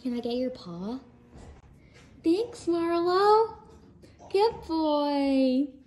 Can I get your paw? Thanks, Marlo. Good boy.